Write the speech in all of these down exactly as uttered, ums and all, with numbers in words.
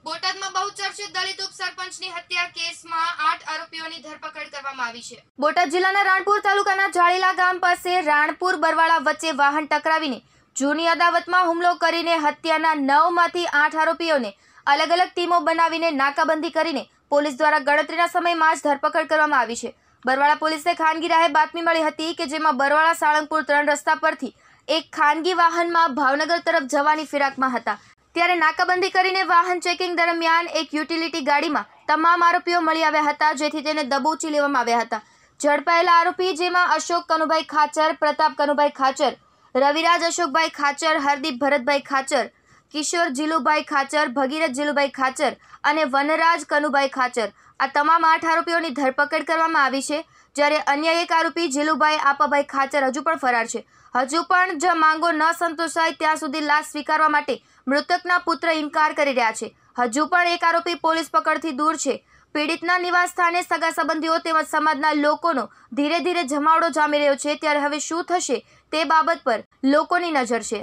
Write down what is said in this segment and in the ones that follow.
બોટાદમાં બહુચર્ચિત દલિત ઉપસરપંચની હત્યા કેસમાં આઠ આરોપીઓની ધરપકડ કરવામાં આવી છે। બોટાદ જિલ્લાના રાણપુર તાલુકાના જાળીલા ગામ પાસે રાણપુર બરવાળા વચ્ચે વાહન ટકરાવીને જૂની અદાવતમાં હુમલો કરીને હત્યાના નવમાંથી આઠ આરોપીઓને અલગ અલગ ટીમો બનાવીને નાકાબંધી કરીને પોલીસ દ્વારા ગણતરીના સમયમાં જ ધરપકડ કરવામાં આવી છે। બરવાળા પોલીસને ખાનગી રાહે બાતમી મળી હતી કે જેમાં બરવાળા સાળંગપુર ત્રણ રસ્તા પરથી એક ખાનગી વાહનમાં ભાવનગર તરફ જવાની ફિરાકમાં હતા, ત્યારે નાકાબંધી કરીને વાહન ચેકિંગ દરમિયાન એક યુટિલિટી ગાડીમાં તમામ આરોપીઓ મળી આવ્યા હતા, જેથી તેને દબોચી લેવામાં આવ્યા હતા। ઝડપાયેલા આરોપી જેમાં અશોક કનુભાઈ ખાચર, પ્રતાપ કનુભાઈ ખાચર, રવિરાજ અશોકભાઈ ખાચર, હરદીપ ભરતભાઈ ખાચર, કિશોર જીલુભાઈ ખાચર, ભગીરથ જીલુભાઈ ખાચર અને વનરાજ કનુભાઈ ખાચર, આ તમામ આઠ આરોપીઓની ધરપકડ કરવામાં આવી છે। જ્યારે અન્ય એક આરોપી જીલુભાઈ આપાભાઈ ખાચર હજુ પણ ફરાર છે। હજુ પણ જો માંગો ન સંતોષાય ત્યાં સુધી લાશ સ્વીકારવા માટે મૃતકના પુત્ર ઇનકાર કરી રહ્યા છે। હજુ પણ એક આરોપી પોલીસ પકડથી દૂર છે। પીડિતના નિવાસ સ્થાને સગા સંબંધીઓ તેમજ સમાજના લોકોનો ધીરે ધીરે જમાવડો જામી રહ્યો છે, ત્યારે હવે શું થશે તે બાબત પર લોકોની નજર છે।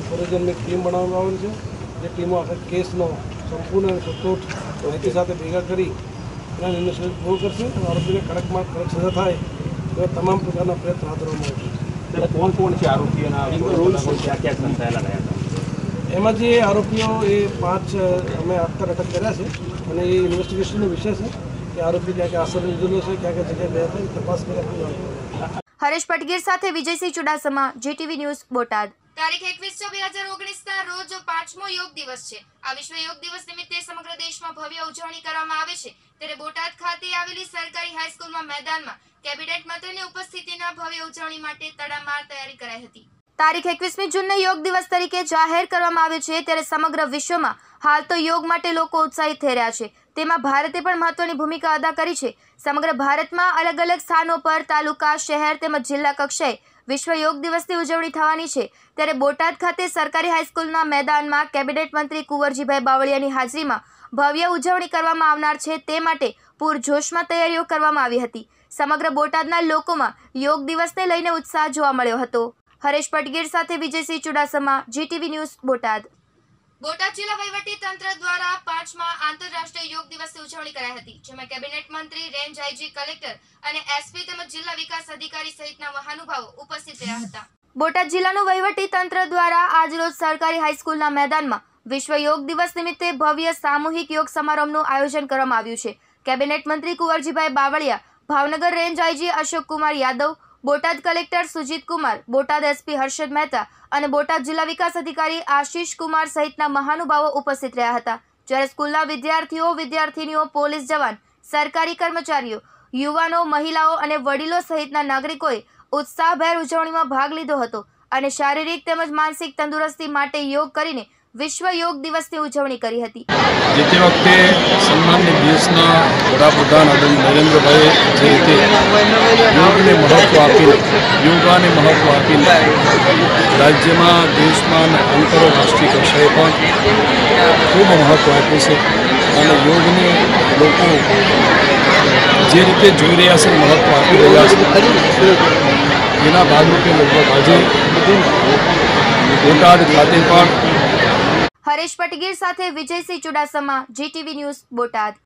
ટીમ બનાવવામાં આવેલ છે, જે ટીમો આખા કેસનો સંપૂર્ણ સચોટ માહિતી સાથે ભેગા કરી એના ઇન્વેસ્ટિગેશન પૂરું કરશે અને આરોપીને કડકમાં કડક સજા થાય એવા તમામ પ્રકારના પ્રયત્ન હાથ ધરવામાં આવશે। કોણ કોણ છે આરોપીઓના ક્યાં ક્યાં સંકળાયેલા રહ્યા હતા? એમાં જે આરોપીઓ એ પાંચ અમે અત્યારે અટક કર્યા છે અને એ ઇન્વેસ્ટિગેશનનો વિષય છે કે આરોપી ક્યાં ક્યાં આશ્રય લીધેલો છે, ક્યાં ક્યાં જગ્યાએ ગયા હતા, તપાસ કરી। હરેશ પટગીર સાથે વિજયસિંહ ચુડાસમા, જીટીવી ન્યૂઝ, બોટાદ। તારીખ એકવીસ છ બે હજાર ઓગણીસ ના રોજ પાંચમો યોગ દિવસ છે। આ વિશ્વ યોગ દિવસ નિમિત્તે સમગ્ર દેશમાં ભવ્ય ઉજવણી કરવામાં આવે છે, ત્યારે બોટાદ ખાતે આવેલી સરકારી હાઈસ્કૂલમાં મેદાનમાં કેબિનેટ મંત્રીની ઉપસ્થિતિના ભવ્ય ઉજવણી માટે તડામાર તૈયારી કરાઈ હતી। તારીખ એકવીસમી જૂનને યોગ દિવસ તરીકે જાહેર કરવામાં આવ્યો છે, ત્યારે સમગ્ર વિશ્વમાં હાલ તો યોગ માટે લોકો ઉત્સાહિત થઈ રહ્યા છે, તેમાં ભારતે પણ મહત્વની ભૂમિકા અદા કરી છે। સમગ્ર ભારતમાં અલગ અલગ સ્થાનો પર તાલુકા, શહેર તેમજ જિલ્લા કક્ષાએ વિશ્વ યોગ દિવસની ઉજવણી થવાની છે, ત્યારે બોટાદ ખાતે સરકારી હાઈસ્કૂલના મેદાનમાં કેબિનેટ મંત્રી કુંવરજીભાઈ બાવળિયાની હાજરીમાં ભવ્ય ઉજવણી કરવામાં આવનાર છે, તે માટે પૂરજોશમાં તૈયારીઓ કરવામાં આવી હતી। સમગ્ર બોટાદના લોકોમાં યોગ દિવસને લઈને ઉત્સાહ જોવા મળ્યો હતો। હરેશ પટગીર સાથે વિજયસિંહ ચુડાસમા, જીટીવી ન્યૂઝ, બોટાદ। બોટાદ જિલ્લા વહીવટી તંત્ર દ્વારા પાંચમા આંતરરાષ્ટ્રીય યોગ દિવસની ઉજવણી કરાઈ હતી, જેમાં કેબિનેટ મંત્રી, રેન્જ આઈજી, કલેક્ટર અને એસપી તેમજ જિલ્લા વિકાસ અધિકારી સહિતના મહાનુભાવો ઉપસ્થિત રહ્યા હતા। બોટાદ જિલ્લાનું વહીવટી તંત્ર દ્વારા આજરોજ સરકારી હાઈસ્કૂલના મેદાનમાં વિશ્વ યોગ દિવસ નિમિત્તે ભવ્ય સામૂહિક યોગ સમારંભનું આયોજન કરવામાં આવ્યું છે। કેબિનેટ મંત્રી Kunvarjibhai Bavaliya, Bhavnagar range IG Ashok Kumar Yadav, Botad collector Sujit Kumar, Botad SP Harshad Mehta અને બોટાદ જિલ્લા વિકાસ અધિકારી આશીષ કુમાર સહિતના મહાનુભાવો ઉપસ્થિત રહ્યા હતા। જ્યારે સ્કૂલના વિદ્યાર્થીઓ, વિદ્યાર્થીનીઓ, પોલીસ જવાન, સરકારી કર્મચારીઓ, યુવાનો, મહિલાઓ અને વડીલો સહિતના નાગરિકોએ ઉત્સાહભેર ઉજવણીમાં ભાગ લીધો હતો અને શારીરિક તેમજ માનસિક તંદુરસ્તી માટે યોગ કરીને વિશ્વ યોગ દિવસની ઉજવણી કરી હતી। જે તે વખતે સન્માનીય દેશના વડાપ્રધાન નરેન્દ્રભાઈએ જે રીતે યોગને મહત્વ આપીને યોગાને મહત્વ આપીને રાજ્યમાં, દેશમાં અને આંતરરાષ્ટ્રીય કક્ષાએ પણ ખૂબ મહત્વ આપ્યું છે અને યોગને લોકો જે રીતે જોઈ રહ્યા છે, મહત્વ આપી રહ્યા છે, એના ભાગરૂપે લગભગ આજે બોટાદ ખાતે પણ હરેશ પટગીર સાથે વિજયસિંહ ચુડાસમા, જીટીવી ન્યૂઝ, બોટાદ।